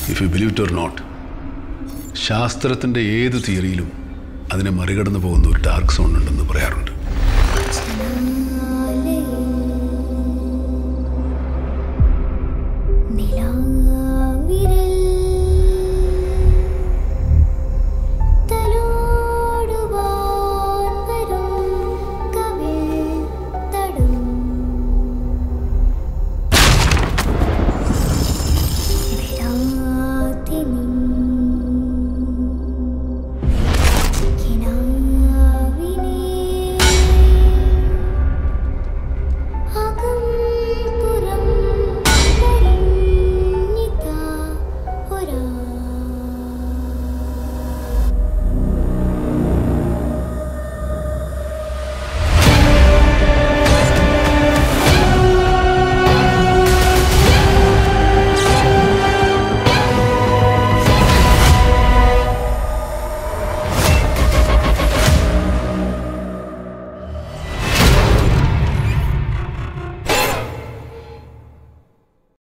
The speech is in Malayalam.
If you believe it or not, ശാസ്ത്രത്തിൻ്റെ ഏത് തിയറിയിലും അതിനെ മറികടന്നു പോകുന്ന ഒരു ഡാർക്ക് സോൺ ഉണ്ടെന്ന് പറയാറുണ്ട്.